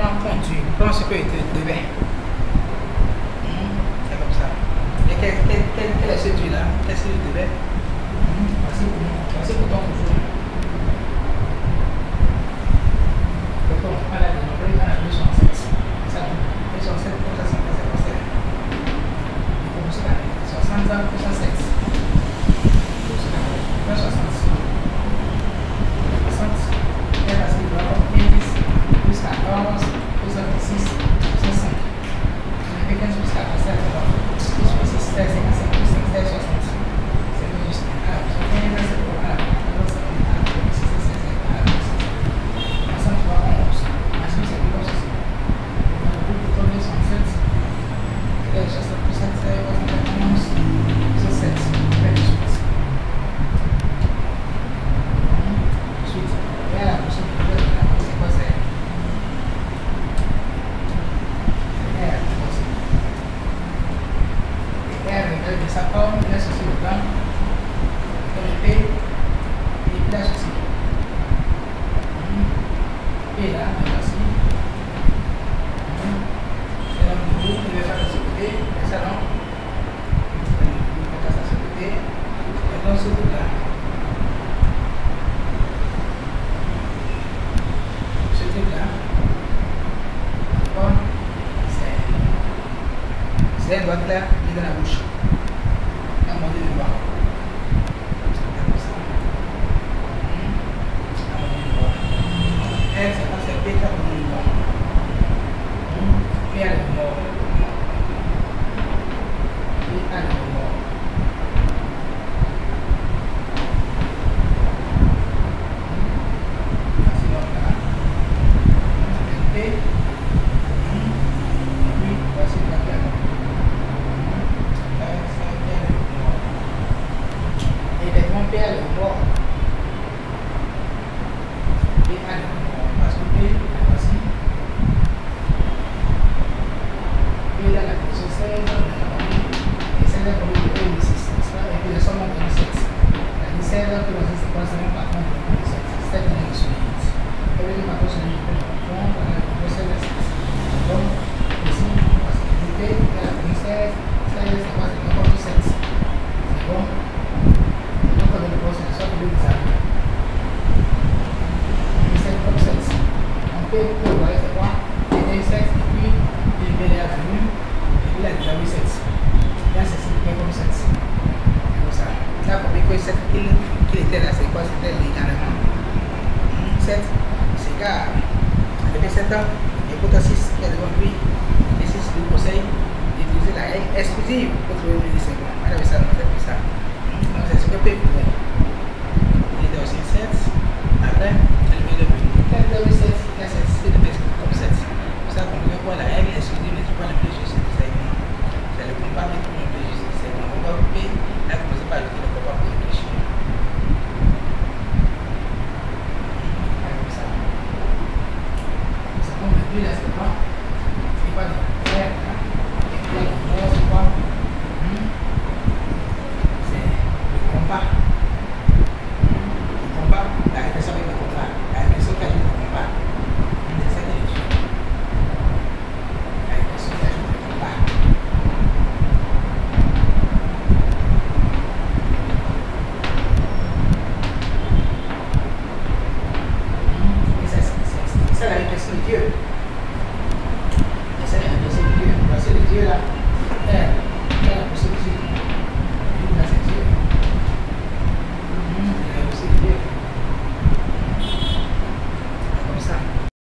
plan conduit, plan sécurité de bain. C'est comme ça. Et quel est celui-là? Quel est celui de bain? Voici pour ton conjoint. Donc on va la dénombrer dans la 207. Ça, 207, 207. Et comme ça, 60 ans, 207. 260. 60. Et là, c'est le bloc 15, plus 14, plus 26, plus 5. Le 15 plus 14, c'est le bloc. Plus 6, c'est 55, plus 5, c'est 60. C'est le juste. Alors, 15, c'est le bloc. Alors, 6, c'est 16, alors, 6. Ensemble, 3, 11. Ensuite, c'est le bloc 6. Le groupe de ton 67. Et 60 plus 7, c'est 11, plus 7. Ça forme, il a ceci au blanc, le P, et il a ceci. Et là, voici. C'est là où il va faire de ce côté, et ça non. Il va faire ça de ce côté, et dans ce côté-là. Ce truc-là, bon, c'est un doigt là, il est dans la bouche. Qu'il était là, c'est quoi? C'était légalement 7, c'est car avec 7 ans, et pour 6 qui est devant lui, et 6 du conseil d'utiliser la règle exclusive pour trouver le lycée. Elle avait ça, on fait plus ça. Donc c'est ce que peut faire. Il était aussi 7, après, elle met le but. Elle met le 7, il y a 7, c'est le best comme 7. Pour ça qu'on peut voir la règle exclusive, mais tu vois le préjudice du segment. C'est le compas qui trouve le préjudice du segment. On va couper, là, commencer par ajouter le compas pour réfléchir. Là, c'est pas. C'est pas de faire, hein. Et puis là, c'est quoi? C'est le compas. Le compas, la répression avec le compas. La répression qui ajoute le compas. C'est ça que je dis. La répression qui ajoute le compas. Et ça, c'est ça la répression de Dieu. Voici le Dieu là.